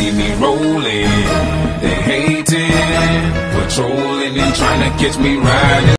see me rolling. They hating, patrolling and trying to catch me riding.